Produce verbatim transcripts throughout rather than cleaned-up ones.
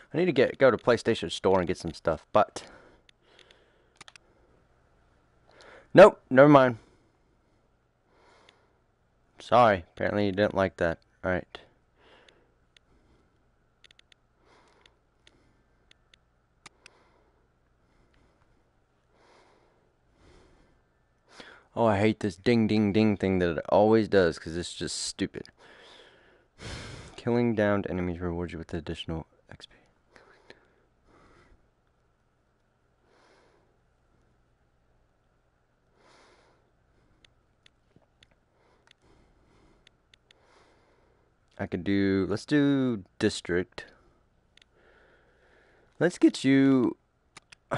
I need to get go to PlayStation Store and get some stuff, but nope, never mind. Sorry, apparently you didn't like that. Alright. Oh, I hate this ding ding ding thing that it always does because it's just stupid. Killing downed enemies rewards you with additional X P. I could do, let's do district. Let's get you. Uh,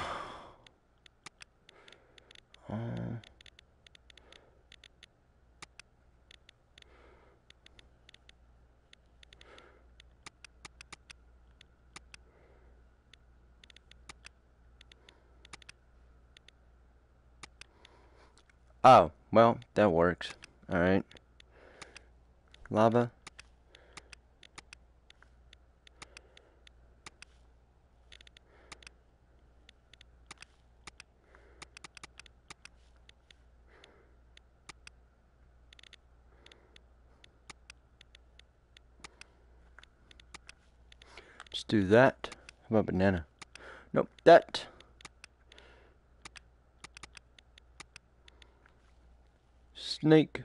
oh, well, that works. Alright. Lava. Let's do that. How about banana? Nope, that. Snake.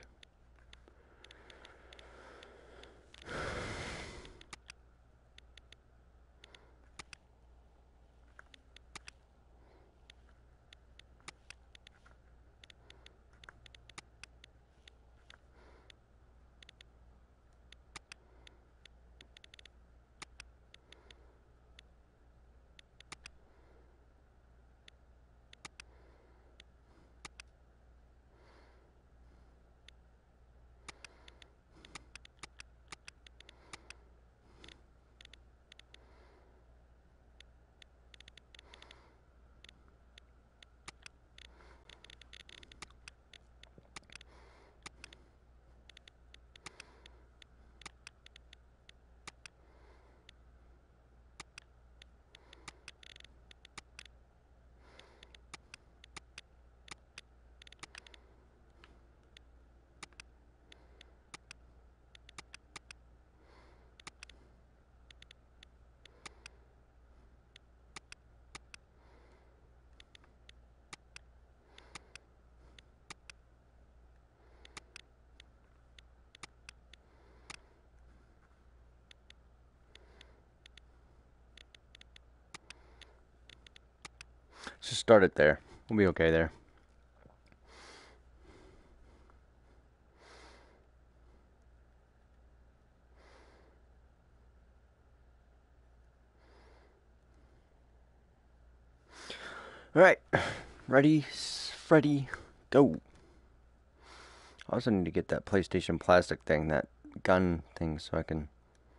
Let's just start it there. We'll be okay there. Alright. Ready, Freddy, go. I also need to get that PlayStation plastic thing, that gun thing, so I can.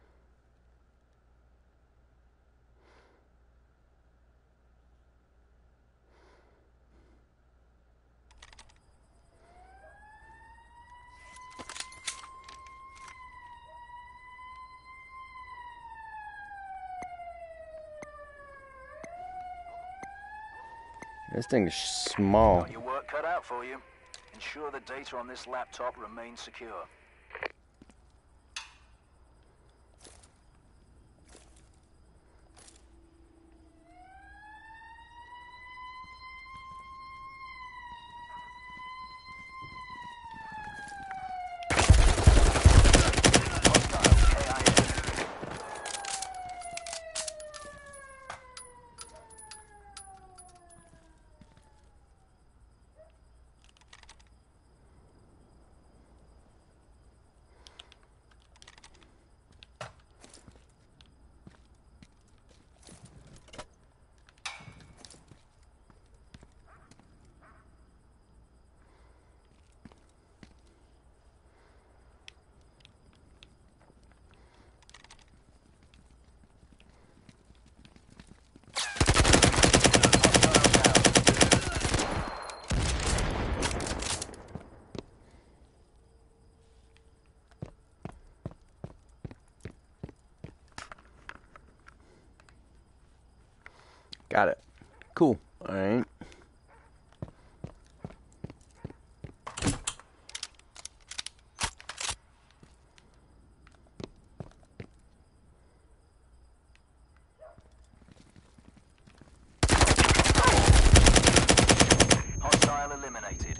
This thing is small. Got your work cut out for you. Ensure the data on this laptop remains secure. Cool. Alright. Hostile eliminated.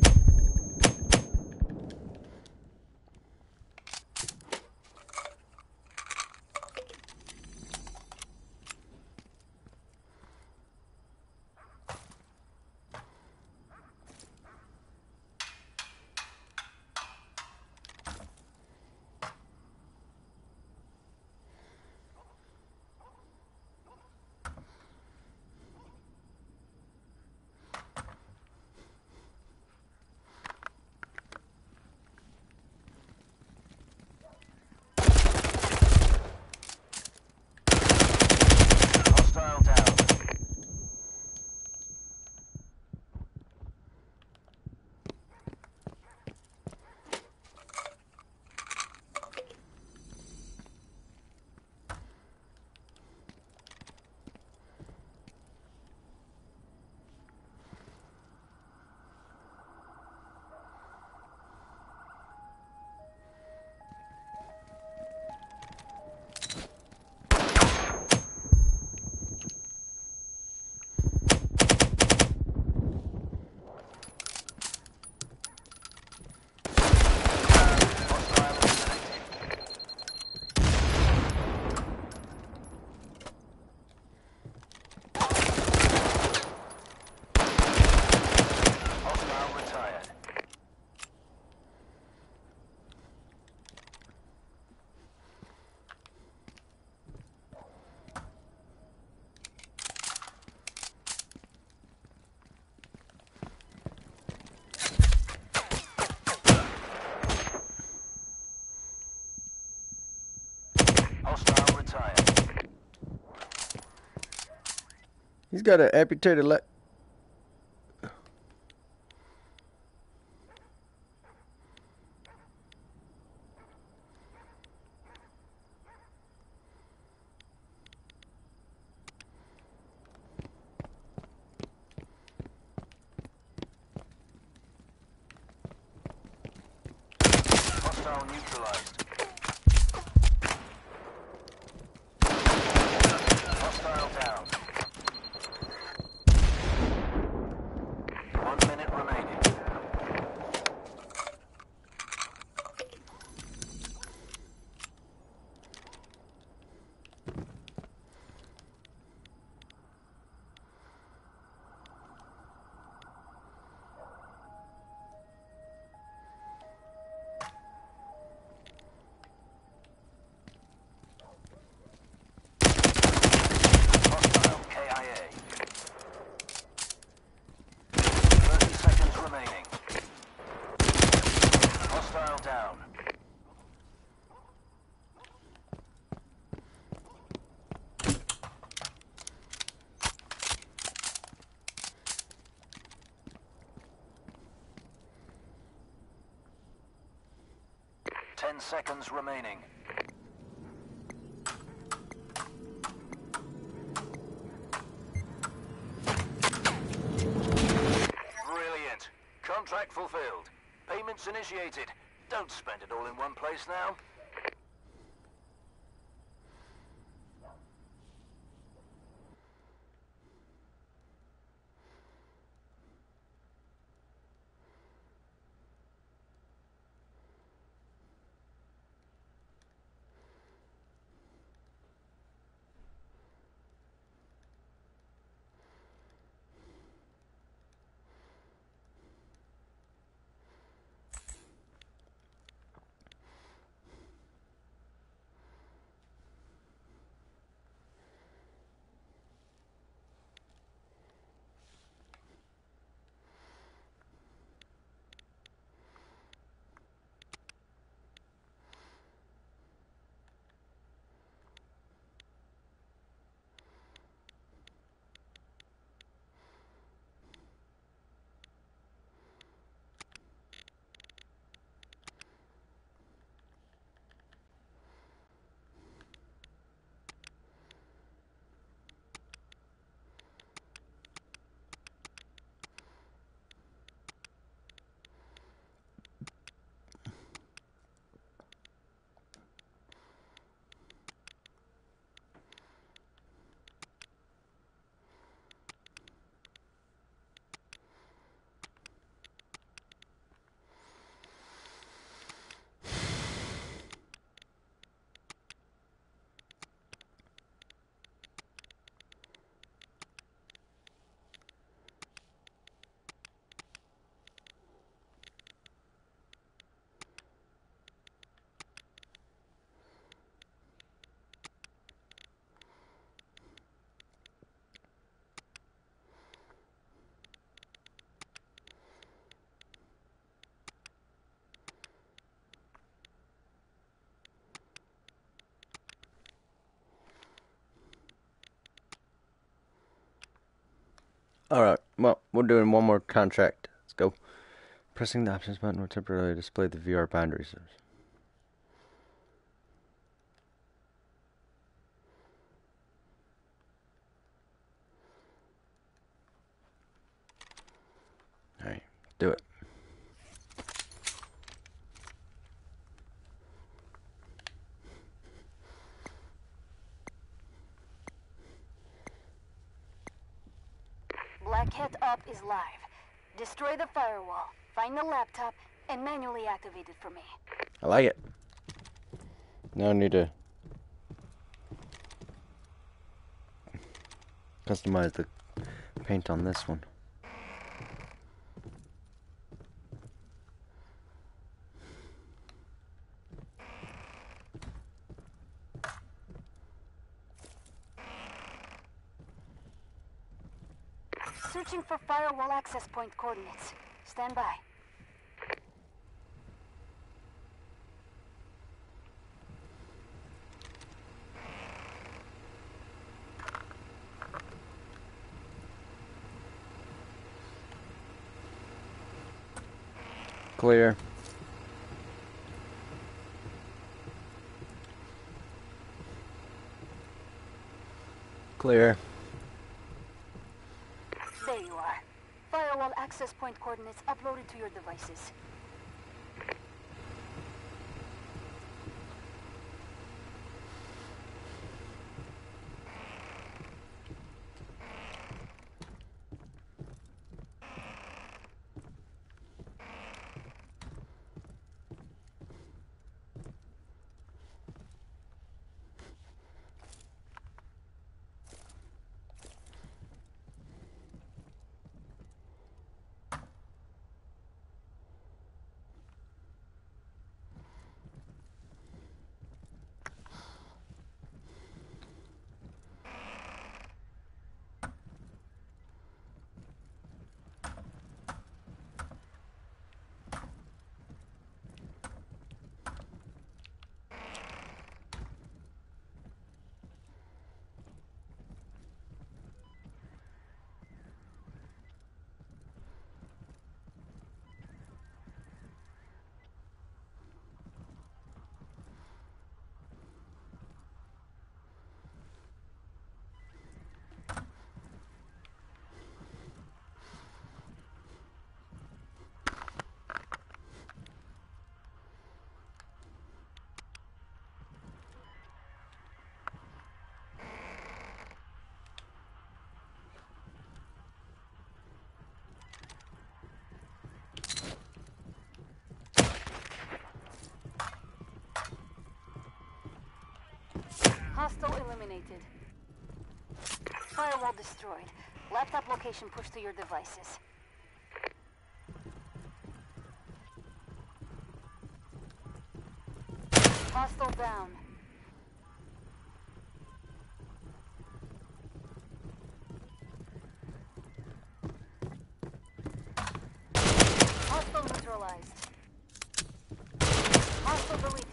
Hostile down. Hostile eliminated. Hostile retired. Hostile retired. He's got an amputated leg. Hostile neutralized. Hostile down. One minute remaining. Hostile K I A. thirty seconds remaining. Hostile down. Ten seconds remaining. Brilliant. Contract fulfilled. Payments initiated. Don't spend it all in one place now. Alright, well, we're doing one more contract. Let's go. Pressing the options button will temporarily display the V R boundaries. Alright, do it. Black Hat Up is live. Destroy the firewall, find the laptop, and manually activate it for me. I like it. Now I need to customize the paint on this one. Searching for firewall access point coordinates. Stand by. Clear. Clear. There you are. Firewall access point coordinates uploaded to your devices. Hostile eliminated. Firewall destroyed. Laptop location pushed to your devices. Hostile down. Hostile neutralized. Hostile deleted.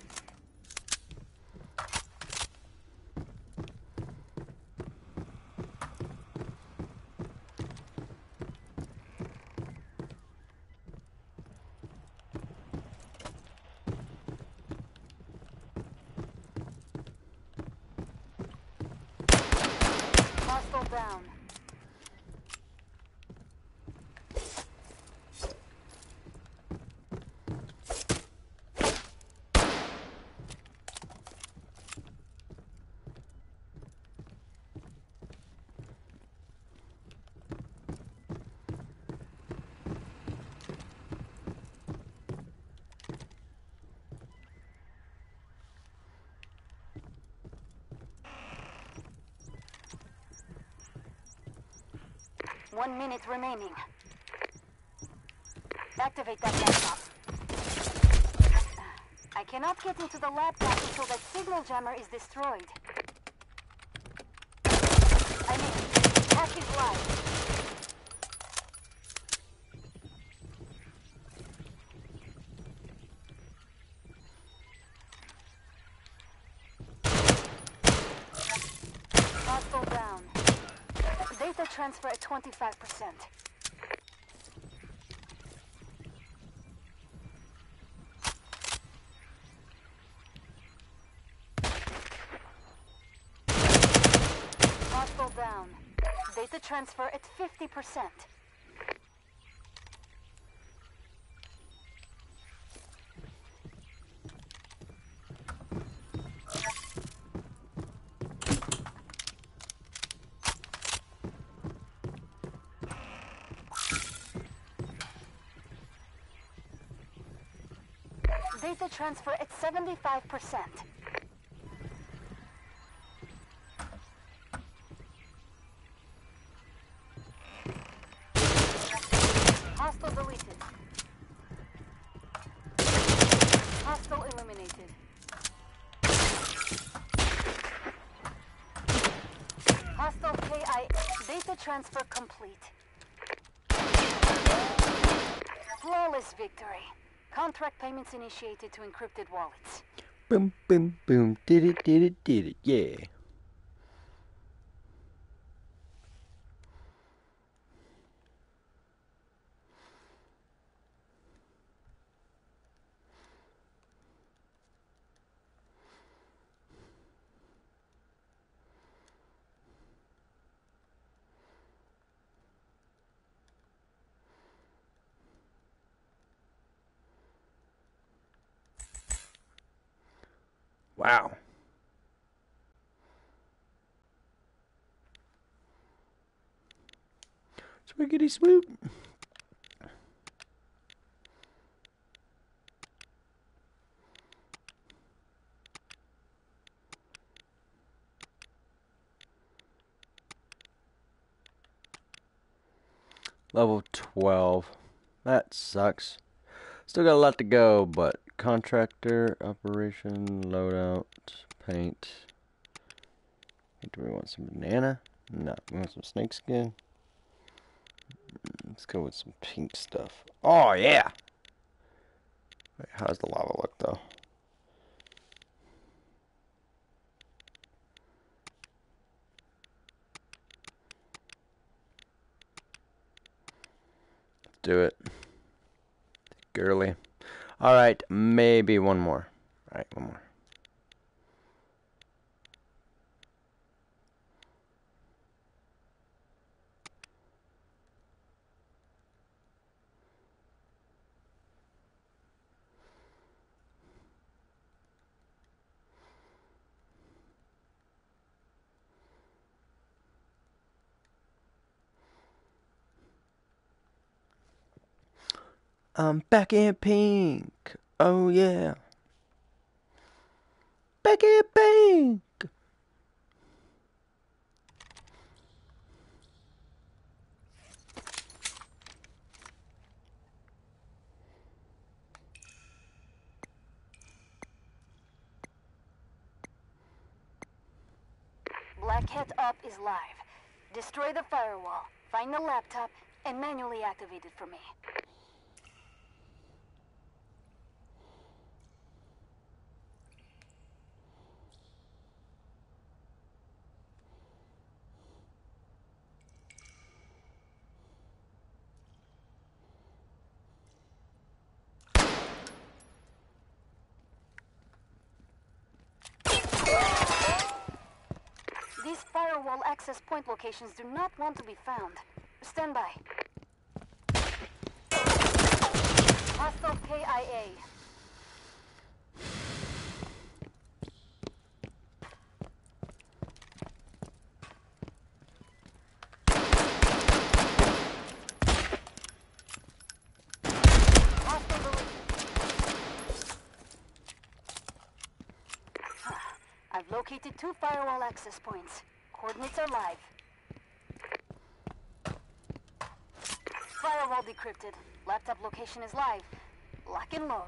Hostile down. One minute remaining. Activate that laptop. I cannot get into the laptop until that signal jammer is destroyed. I mean, hack is live. Hostile down. Data transfer at twenty-five percent. Hostile down. Data transfer at fifty percent. Data transfer at seventy-five percent. Hostile deleted. Hostile eliminated. Hostile K I A. Data transfer complete. Flawless victory. Contract payments initiated to encrypted wallets. Boom, boom, boom. Did it, did it, did it. Yeah. Wow. Swiggity swoop. Level twelve. That sucks. Still got a lot to go, but contractor, operation, loadout, paint. Do we want some banana? No. We want some snakeskin? Let's go with some pink stuff. Oh, yeah! Wait, how's the lava look, though? Let's do it. Girly. Alright, maybe one more. Alright, one more. I'm back in pink. Oh yeah. Back in pink. Black Hat Up is live. Destroy the firewall, find the laptop, and manually activate it for me. These firewall access point locations do not want to be found. Stand by. Hostile K I A. Hostile deleted. I've located two firewall access points. Coordinates are live. Firewall decrypted. Laptop location is live. Lock and load.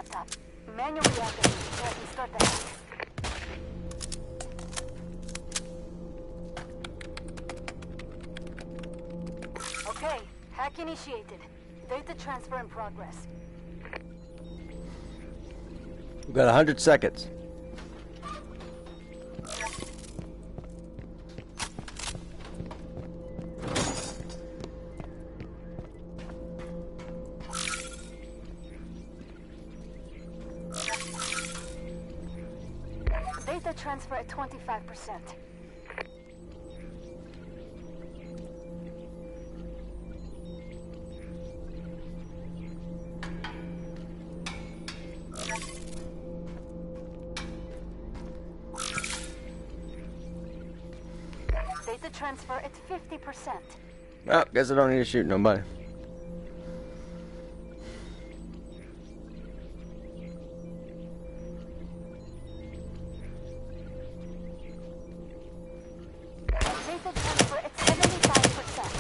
laptop. Manually activate it so I can start the hack. Okay, hack initiated. Data transfer in progress. We've got a hundred seconds. Data transfer at twenty-five percent. Data transfer at fifty percent. Well, guess I don't need to shoot nobody. Data transfer at seventy-five percent.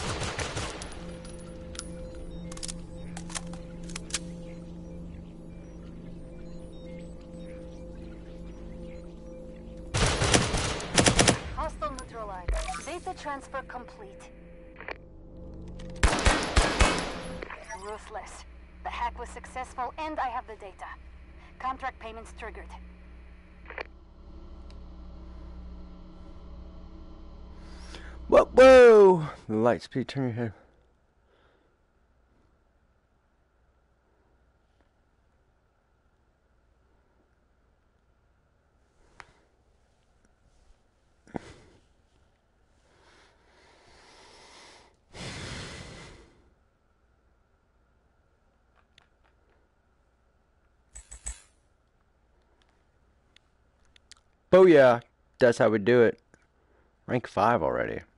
Hostile neutralized. Data transfer complete. Ruthless. The hack was successful and I have the data. Contract payments triggered. Whoa, whoa! The light speed, turn your head. Booyah! That's how we do it. Rank five already.